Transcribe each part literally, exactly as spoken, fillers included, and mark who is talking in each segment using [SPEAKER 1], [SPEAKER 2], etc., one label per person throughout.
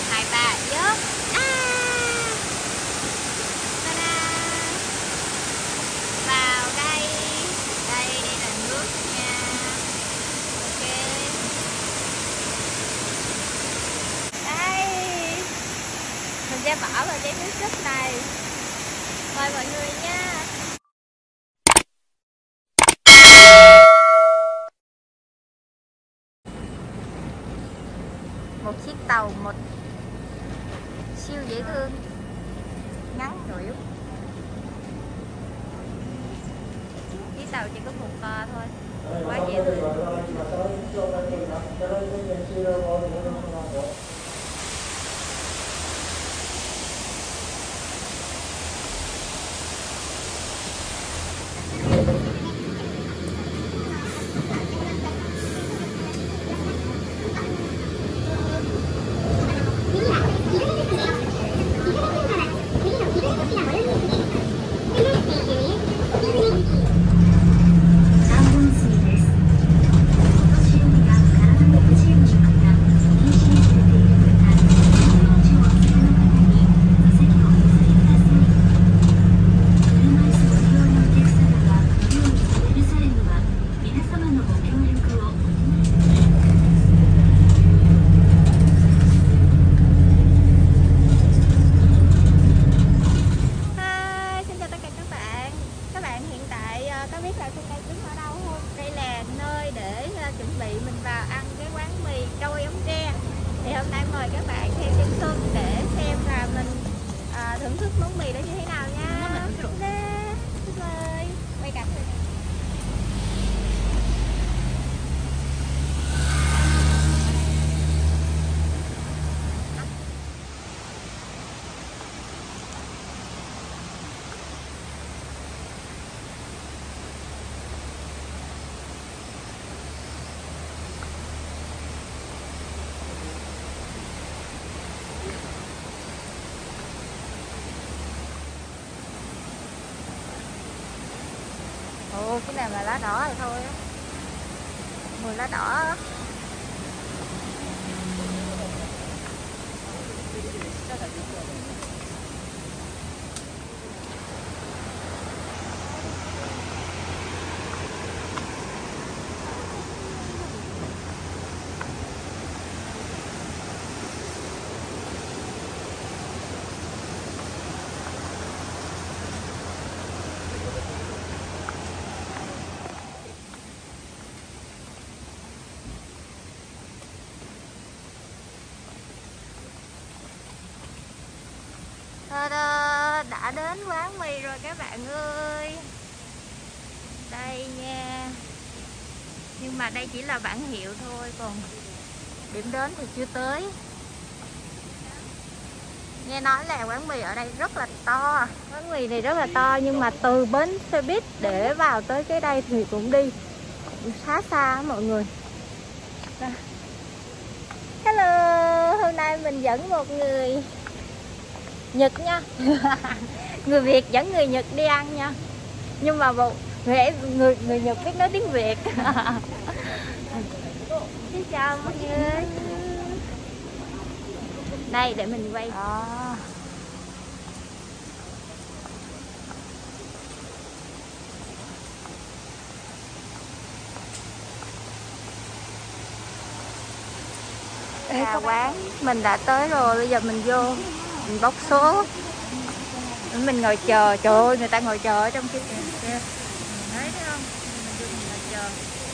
[SPEAKER 1] hai ba dớt. À. Vào đây. Đây, đây là nước nha. Ok. Đây. Mình sẽ bỏ vào chén nước súp này. Mời mọi người nha. Một chiếc tàu một siêu dễ thương, ngắn ngủi. Chiếc tàu chỉ có một co thôi, quá dễ thương. Thưởng thức món mì đó như thế nào nha. Xin mời quay cặp. Ồ, cái này là lá đỏ rồi thôi á. Mùi lá đỏ á. Đã đến quán mì rồi các bạn ơi. Đây nha. Nhưng mà đây chỉ là bản hiệu thôi, còn điểm đến thì chưa tới. Nghe nói là quán mì ở đây rất là to. Quán mì này rất là to, nhưng mà từ bến xe buýt để vào tới cái đây thì cũng đi khá xa á mọi người. Hello, hôm nay mình dẫn một người Nhật nha. Người Việt dẫn người Nhật đi ăn nha. Nhưng mà một người người, người Nhật biết nói tiếng Việt. Xin chào mọi người. Đây để mình quay. À. À, quán mình đã tới rồi, bây giờ mình vô mình bóc số, mình ngồi chờ. Trời ơi, người ta ngồi chờ ở trong kia kìa, thấy thấy không? Mình vô mình ngồi chờ.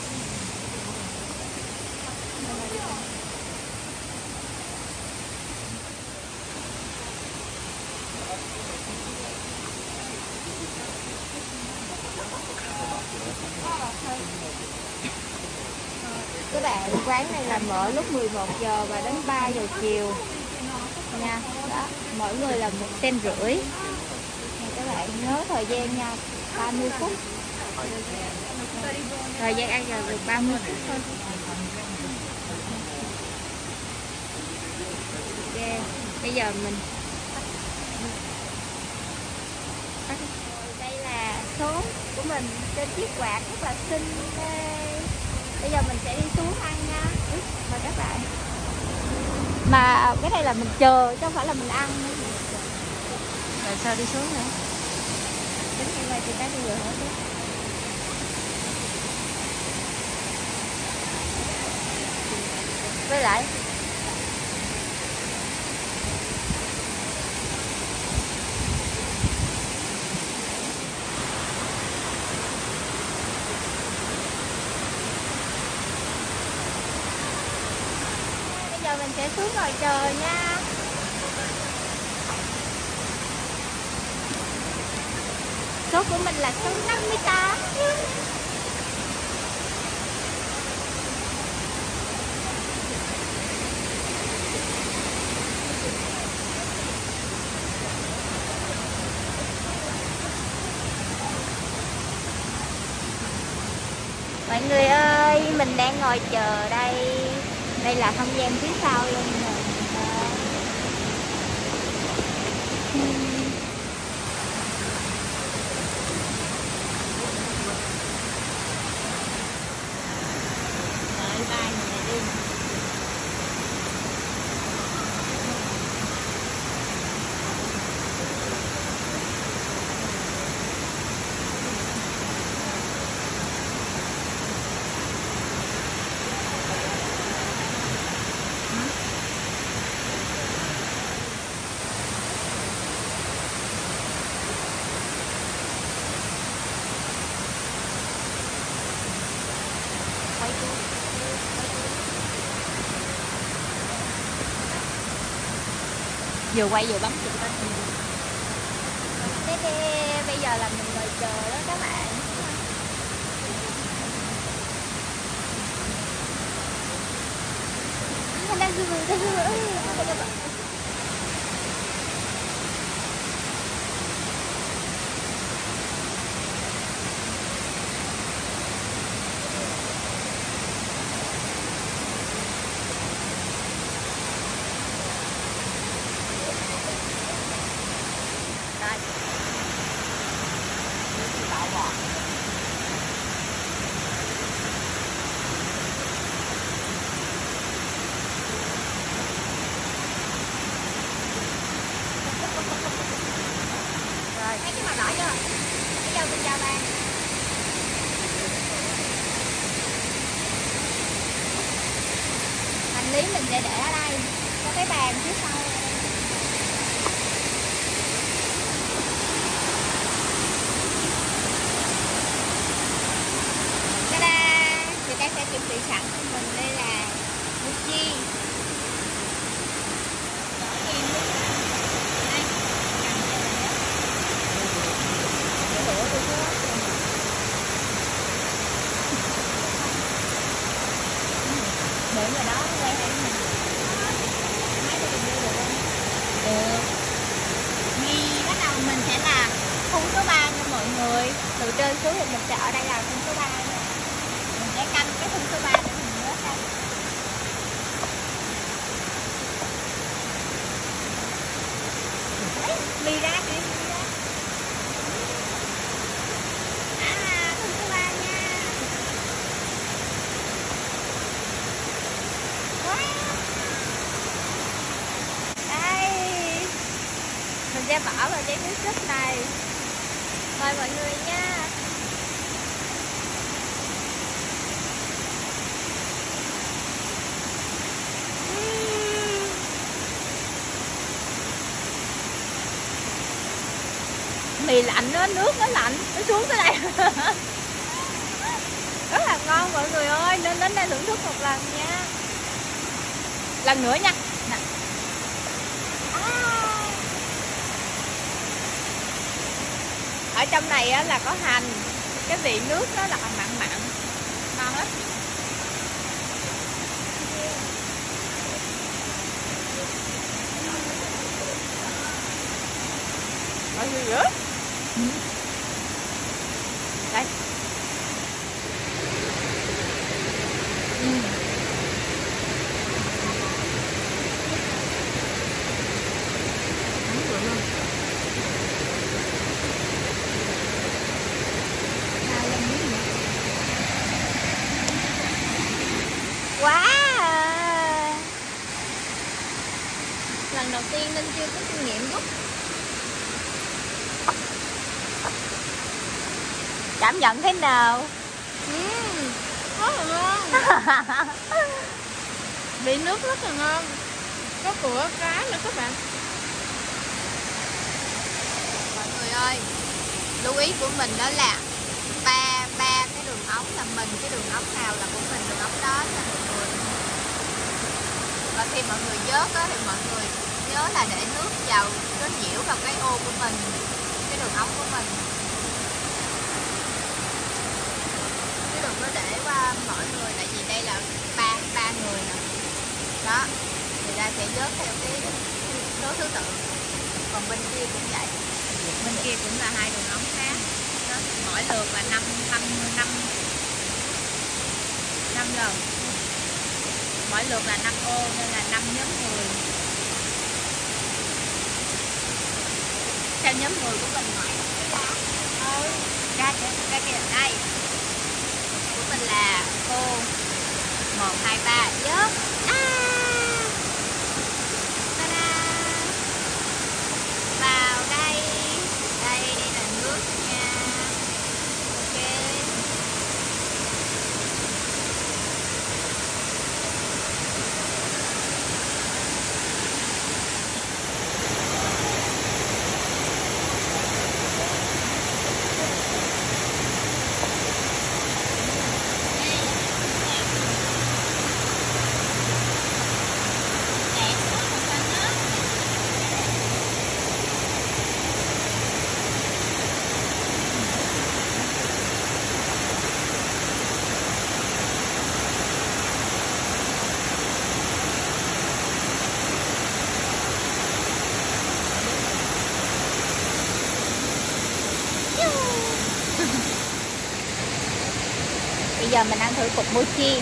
[SPEAKER 1] Các bạn, quán này là mở lúc mười một giờ và đến ba giờ chiều nha. Đó, mỗi người là một sen rưỡi. Các bạn nhớ thời gian nha, ba mươi phút. Thời gian ăn là được ba mươi phút thôi. Ok, bây giờ mình đây là số của mình trên chiếc quạt rất là xinh đây. Bây giờ mình sẽ đi xuống ăn nha. Mời các bạn. Mà cái này là mình chờ chứ không phải là mình ăn. Rồi sao đi xuống nữa? Tính như vậy thì cái bây giờ hết. Với lại bây giờ mình sẽ xuống ngồi chờ nha. Số của mình là số năm mươi tám. Mọi người ơi, mình đang ngồi chờ đây. Đây là không gian phía sau luôn rồi. Vừa quay vừa bấm chụp lên. Thế thì bây giờ là mình ngồi chờ đó các bạn. Mình đang vui vui vui. Thấy cái màu đỏ chưa? Bây giờ mình chào bạn. Hành lý mình sẽ để ở đây, có cái bàn phía sau. Ta-da! Người ta sẽ chuẩn bị sẵn cho mình. Đây là mochi. Để người đó quayให้mình. Máy được đưa được không? Được. Ngay bắt đầu mình sẽ là khung số ba nha mọi người. Từ trên xuống thì mình sẽ ở đây là khung số ba nha. Mình sẽ canh cái khung số ba để mình nhớ canh. Đấy, đi ra kìa. Mình sẽ bỏ vào cái nước súp này. Mời mọi người nha. Mì lạnh đó, nước nó lạnh, nó xuống tới đây. Rất là ngon mọi người ơi, nên đến đây thưởng thức một lần nha. Lần nữa nha. Nè. Ở trong này á, là có hành, cái vị nước nó là mặn mặn, ngon lắm. Mọi người rửa. Đây. Ừ. Wow. lần đầu tiên nên chưa có kinh nghiệm đúc. Cảm nhận thế nào?
[SPEAKER 2] Uhm, rất là ngon. Vị nước rất là ngon, có của cá nữa các bạn.
[SPEAKER 1] Mọi người ơi, lưu ý của mình đó là ba ba cái đường ống là mình, cái đường ống nào là của mình đường ống đó nha mọi người. Và khi mọi người vớt á thì mọi người nhớ là để nước vào, nó nhiễu vào cái ô của mình, cái đường ống của mình, chứ đừng có để qua mọi người, tại vì đây là ba ba người nè, đó, người ta sẽ vớt theo cái số thứ tự. Còn bên kia cũng vậy, bên kia cũng là hai đường ống khác đó. Mỗi lượt là năm năm năm năm lần, mỗi lượt là năm ô nên là năm nhóm người. Theo nhóm người của mình ngoại cái lá ừ. ra kìa, ra kìa đây của mình là ô một hai ba vớt. Vào đây, đây đây là nước nha. Ok. Bây giờ mình ăn thử cục mochi.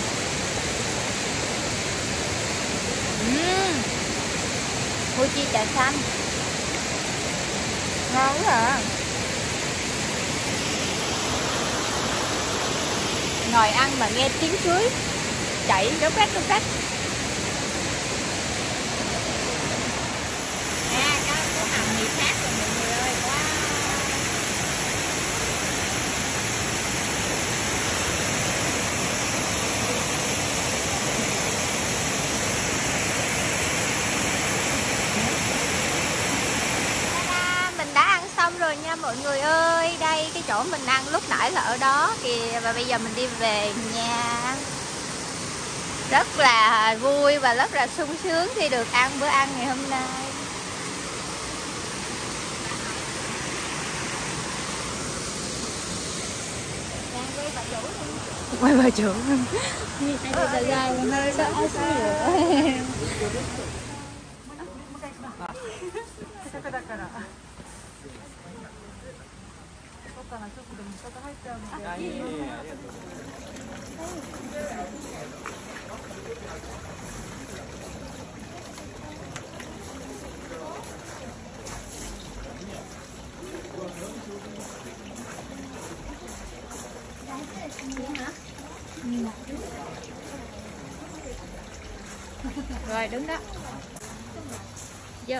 [SPEAKER 1] uhm. Mochi trà xanh ngon quá à. Ngồi ăn mà nghe tiếng suối chảy róc rách róc rách. À, có, có hầm mì khác rồi mọi người ơi. Wow. Mình đã ăn xong rồi nha mọi người ơi. Đây cái chỗ mình ăn lúc nãy là ở đó kìa. Và bây giờ mình đi về nhà. Rất là vui và rất là sung sướng khi được ăn bữa ăn ngày hôm nay. Quay bà chủ đây là nơi đó rồi đứng đó. Vô.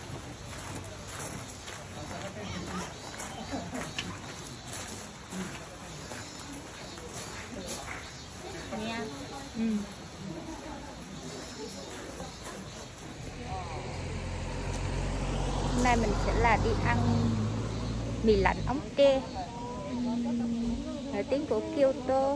[SPEAKER 1] Nha. Ừ. Hôm nay mình sẽ là đi ăn mì lạnh ống tre nổi tiếng của Kyoto.